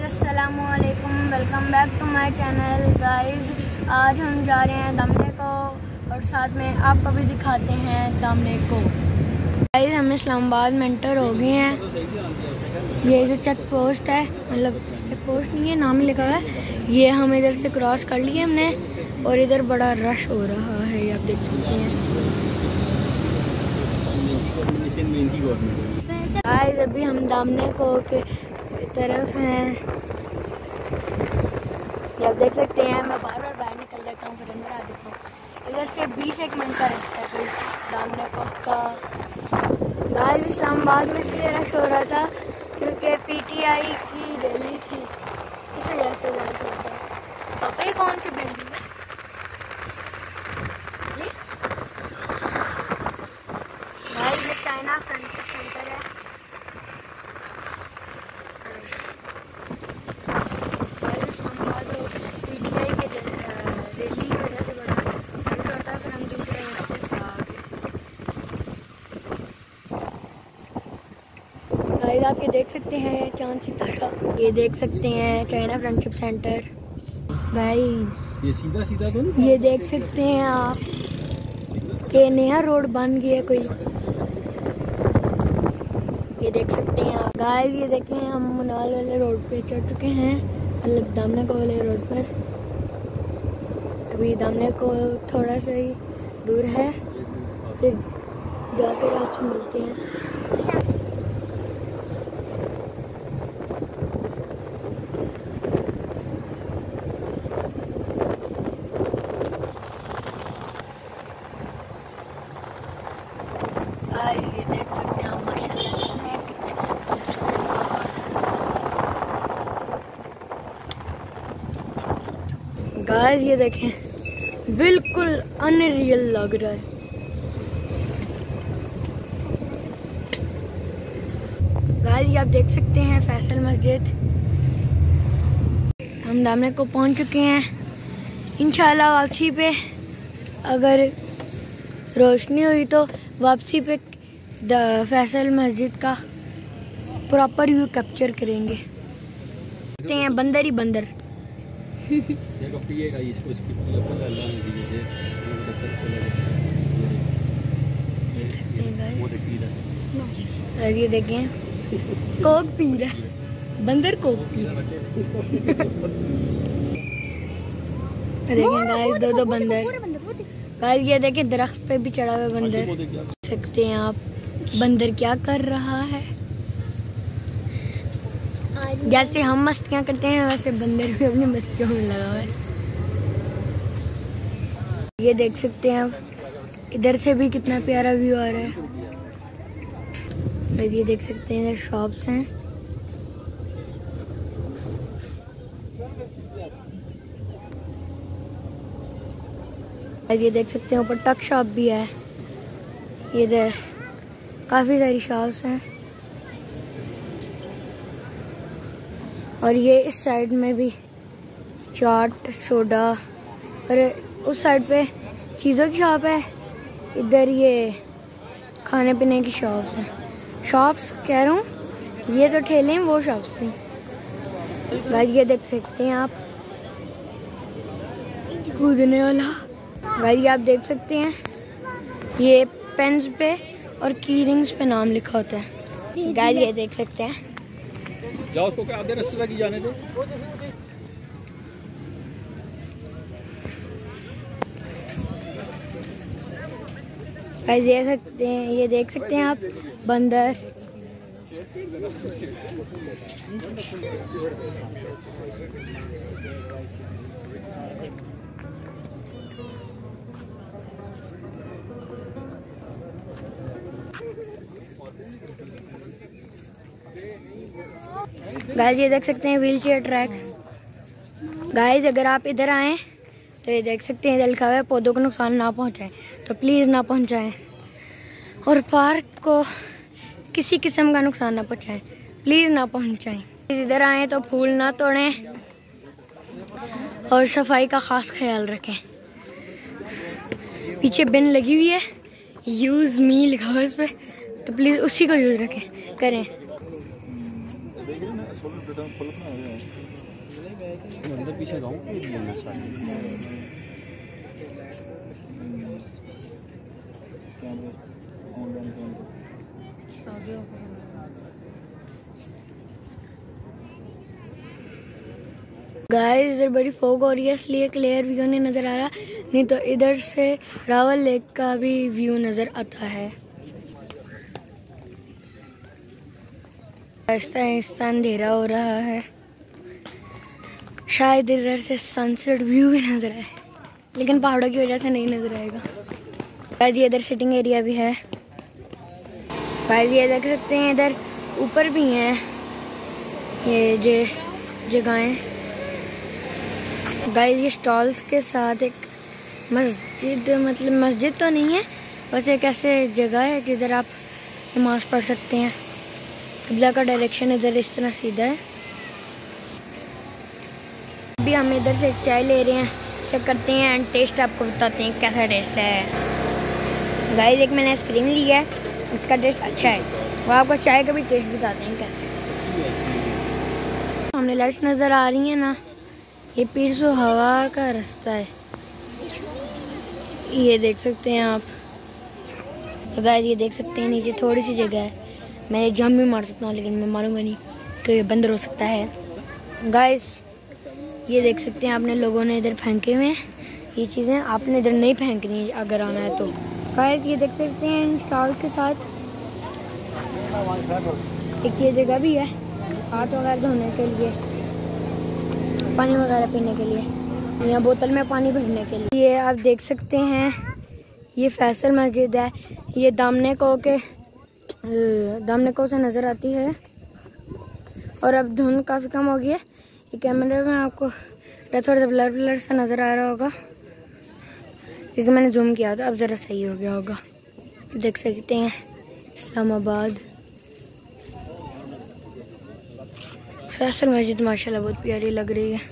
अस्सलामुअलैकुम, welcome back to my channel guys. आज हम जा रहे हैं दामने को और साथ में आपको भी दिखाते हैं दामने को। गाइस हम इस्लामाबाद में एंटर हो गए हैं। ये जो चेक पोस्ट है, मतलब चेक पोस्ट नहीं है, नाम ही लिखा हुआ है, ये हम इधर से क्रॉस कर लिए हमने और इधर बड़ा रश हो रहा है, ये आप देख सकते हैं। गाइस अभी हम दामने को के तरफ हैं, आप देख सकते हैं। मैं बार बाहर निकल जाता हूँ, फिर अंदर आ जाता हूँ। इधर से 20 मिनट का रास्ता है कोई दामने को का। गाइस इस्लामाबाद में इसलिए रश हो रहा था क्योंकि PTI की रैली थी, इस वजह से रश हो रहा था। पापा ये कौन सी बिल्डिंग है जी? गाइस ये चाइना फ्रेंडशिप सेंटर है। गाइस आप ये देख सकते हैं चांद सितारा, ये देख सकते हैं चाइना फ्रेंडशिप सेंटर। गाइस ये सीधा सीधा तो नहीं, ये देख सकते हैं आप कि नया रोड बन गया कोई, ये देख सकते हैं आप। गाइस ये देखें हम मुनाल वाले रोड पे चढ़ चुके हैं, मतलब दामने को वाले रोड पर। अभी दामने को थोड़ा सा ही दूर है, फिर जाकर आपसे मिलते हैं। ये देख सकते हैं माशाल्लाह कितने गाइस, ये देखें बिल्कुल अनरियल लग रहा है। गाइस ये आप देख सकते हैं फैसल मस्जिद। हम दामने को पहुंच चुके हैं। इंशाल्लाह वापसी पे अगर रोशनी हुई तो वापसी पे फैसल मस्जिद का प्रॉपर व्यू कैप्चर करेंगे। देखते हैं बंदर ही बंदर। देख सकते हैं गाइस, ये देखें कोक पी रहा है, बंदर कोक पी रहा है। देखें गाइस दो बंदर। गाइस ये देखें दरख्त पे भी चढ़ा हुआ बंदर, देख सकते हैं आप बंदर क्या कर रहा है। जैसे हम मस्तियाँ करते हैं वैसे बंदर भी अपनी मस्तियों में लगा हुआ है। ये देख सकते हैं आप इधर से भी कितना प्यारा व्यू आ रहा है। ये देख सकते हैं इधर शॉप्स हैं। ये देख सकते हैं ऊपर टक शॉप भी है। ये इधर काफ़ी सारी शॉप्स हैं और ये इस साइड में भी चाट सोडा, और उस साइड पे चीज़ों की शॉप है। इधर ये खाने पीने की शॉप्स हैं। शॉप्स कह रहा हूँ, ये तो ठेले हैं, वो शॉप्स थी। गाइस ये देख सकते हैं आप कूदने वाला। गाइस आप देख सकते हैं ये पेन्स पे और की रिंग्स पे नाम लिखा होता है। गाइस ये देख सकते हैं। जाओ उसको आधे रास्ते तक ही जाने दो। गाइस ये देख सकते हैं आप बंदर। गाइस ये देख सकते हैं व्हील चेयर ट्रैक। गाइस अगर आप इधर आएँ तो ये देख सकते हैं इधर लिखा हुआ है पौधों को नुकसान ना पहुंचाएं, तो प्लीज़ ना पहुंचाएं। और पार्क को किसी किस्म का नुकसान ना पहुंचाएं, प्लीज़ ना पहुंचाएं। इधर आएँ तो फूल ना तोड़ें और सफाई का ख़ास ख्याल रखें। पीछे बिन लगी हुई है, यूज़ मी लिखा हुआ है उस पर, तो प्लीज़ उसी को यूज़ करें। अंदर पीछे जाऊँ गाइस इधर बड़ी फॉग हो रही है इसलिए क्लियर व्यू नहीं नजर आ रहा, नहीं तो इधर से रावल लेक का भी व्यू नजर आता है। आहिस्ता आहिस्ता अंधेरा हो रहा है, शायद इधर से सनसेट व्यू भी नजर आए, लेकिन पहाड़ों की वजह से नहीं नजर आएगा। गाइस ये इधर सिटिंग एरिया भी है। गाइस ये देख सकते हैं इधर ऊपर भी हैं ये जगहें। गाइस ये स्टॉल्स के साथ एक मस्जिद, मतलब मस्जिद तो नहीं है, बस एक ऐसे जगह है जिधर आप नमाज पढ़ सकते हैं। किबला का डायरेक्शन इधर इस तरह सीधा है। अभी हम इधर से चाय ले रहे हैं, चेक करते हैं एंड टेस्ट आपको बताते हैं कैसा टेस्ट है। गाइस एक मैंने आइसक्रीम ली है, इसका टेस्ट अच्छा है, और आपको चाय का भी टेस्ट बताते हैं कैसे। सामने लाइट्स नज़र आ रही हैं ना, ये पीरसो हवा का रास्ता है, ये देख सकते हैं आप। गाइस ये देख सकते हैं नीचे थोड़ी सी जगह है, मैं जंप भी मार सकता हूँ लेकिन मैं मारूंगा नहीं तो ये बंद हो सकता है। गाइस ये देख सकते हैं आपने लोगों ने इधर फेंके हुए हैं ये चीज़ें, आपने इधर नहीं फेंकनी अगर आना है तो। गाइस ये देख सकते हैं स्टॉल के साथ एक ये जगह भी है हाथ वगैरह धोने के लिए, पानी वगैरह पीने के लिए, यहाँ बोतल में पानी भरने के लिए। ये आप देख सकते हैं ये फैसल मस्जिद है, ये दामने को से नज़र आती है। और अब धुंध काफ़ी कम हो गई है, ये कैमरे में आपको थोड़ा सा ब्लर सा नज़र आ रहा होगा क्योंकि मैंने जूम किया था, अब ज़रा सही हो गया होगा। देख सकते हैं इस्लामाबाद फैसल मस्जिद माशाल्लाह बहुत प्यारी लग रही है।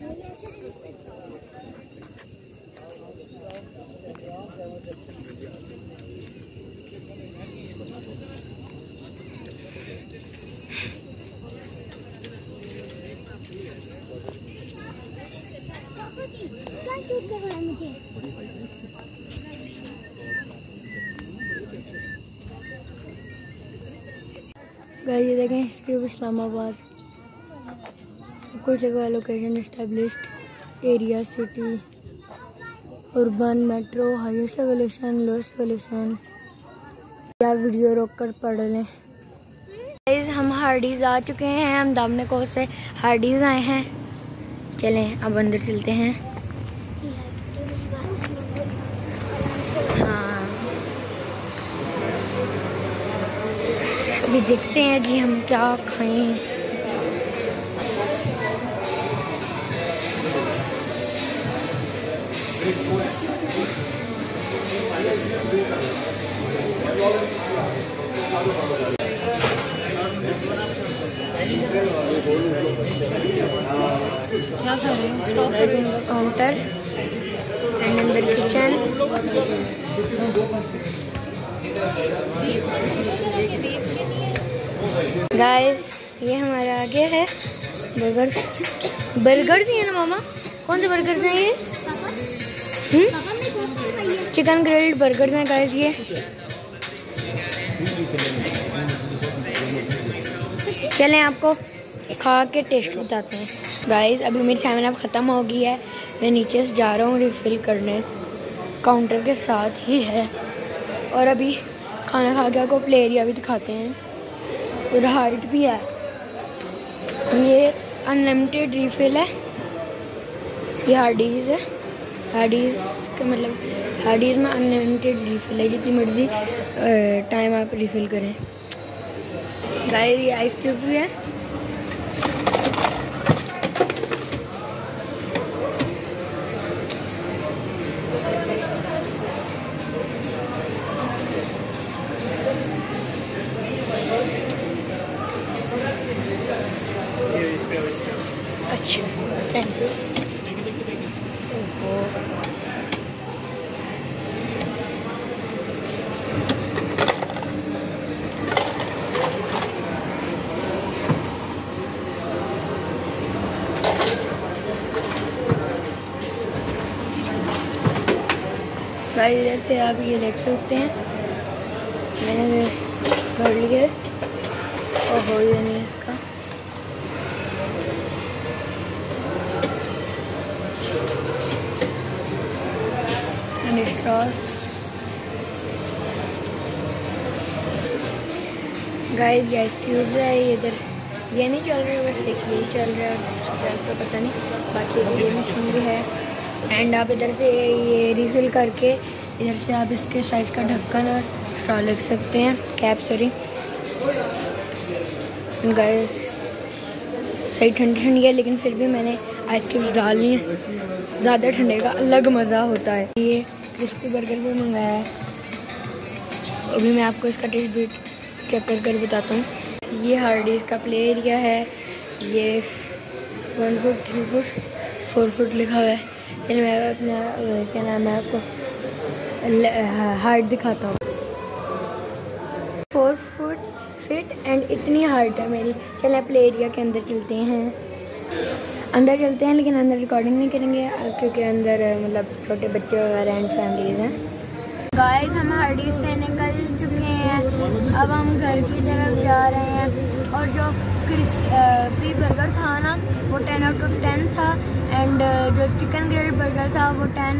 गाइस ये देखें हिस्ट्री ऑफ इस्लामाबाद, सब कुछ लिखा है, location established area, city, urban, metro, highest evolution, lowest evolution. या वीडियो रोक कर पढ़ लें। गाइस हम हार्डीज आ चुके हैं, हम दामने को से हार्डीज आए हैं। चलें अब अंदर चलते हैं। हाँ अभी देखते हैं जी हम क्या खाएं। क्या कर रहे हैं? काउंटर एंड अंदर किचन। गाइस ये हमारे आगे है बर्गर्स ही है ना मामा? कौन से बर्गर्स हैं ये? चिकन ग्रिल्ड बर्गर्स हैं गाइस ये। चलें आपको खा के टेस्ट बताते हैं। गाइस अभी मेरी 7 अप ख़त्म हो गई है, मैं नीचे से जा रहा हूँ रिफ़िल करने, काउंटर के साथ ही है। और अभी खाना खा के आपको प्ले एरिया भी दिखाते हैं और हाइट भी है। ये अनलिमिटेड रिफ़िल है, ये हार्डीज़ है। हार्डीज़ का मतलब हार्डीज़ में अनलिमिटेड रिफ़िल है, जितनी मर्ज़ी टाइम आप रिफ़िल करें। गाइस ये आइस क्यूब भी है। अच्छा थैंक यू। गाइस इधर से आप ये देख सकते हैं मैंने भर लिया है और हो ही नहीं इसका। गाइस गैस क्यूब है इधर, ये नहीं चल रहा है, बस एक यही चल रहा है तो पता नहीं, बाकी ये मशीन भी है। एंड आप इधर से ये रिफिल करके इधर से आप इसके साइज़ का ढक्कन और स्ट्रॉ लग सकते हैं, कैप सॉरी। गाइस सही ठंडी ठंडी है लेकिन फिर भी मैंने आइसक्रीम डाल ली है, ज़्यादा ठंडे का अलग मज़ा होता है। ये क्रिस्पी बर्गर भी मंगाया है, अभी मैं आपको इसका टेस्ट भी चेक कर बताता हूँ। ये हार्डीज का प्ले एरिया है, ये 1 फुट 3 फुट 4 फुट लिखा हुआ है। चलिए मैं अपना क्या नाम है आपको हार्ट दिखाता हूँ। 4 फुट फिट एंड इतनी हार्ट है मेरी। चलिए प्ले एरिया के अंदर चलते हैं, लेकिन अंदर रिकॉर्डिंग नहीं करेंगे क्योंकि अंदर मतलब छोटे बच्चे वगैरह एंड फैमिलीज हैं। गाइस हम हार्डीज से निकल चुके हैं, अब हम घर की तरफ जा रहे हैं। और जो प्री बर्गर था ना वो 10 आउट ऑफ 10 था एंड जो चिकन ग्रिल्ड बर्गर था वो 10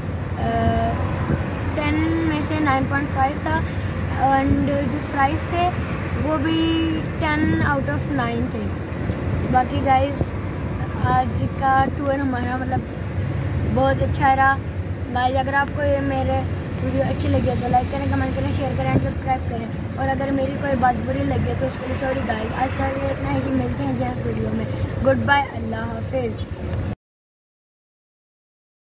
में से 9.5 था एंड जो फ्राइज थे वो भी 10 आउट ऑफ 9 थे। बाकी गाइस आज का टूर हमारा मतलब बहुत अच्छा रहा। गाइस अगर आपको ये मेरे वीडियो अच्छी लगी है तो लाइक करें, कमेंट करें, शेयर करें एंड सब्सक्राइब करें। और अगर मेरी कोई बात बुरी लगी है तो उसके लिए सॉरी गाइस। आज का इतना ही, मिलते हैं नेक्स्ट वीडियो में। गुड बाय, अल्लाह हाफिज़।